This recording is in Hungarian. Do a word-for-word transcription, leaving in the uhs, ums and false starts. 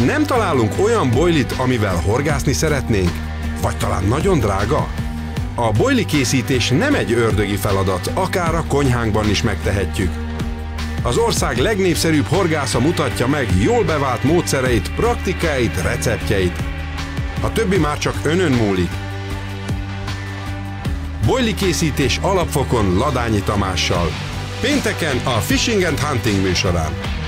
Nem találunk olyan bojlit, amivel horgászni szeretnénk? Vagy talán nagyon drága? A bojli készítés nem egy ördögi feladat, akár a konyhánkban is megtehetjük. Az ország legnépszerűbb horgásza mutatja meg jól bevált módszereit, praktikáit, receptjeit. A többi már csak önön múlik. Bojli készítés alapfokon Ladányi Tamással. Pénteken a Fishing and Hunting műsorán.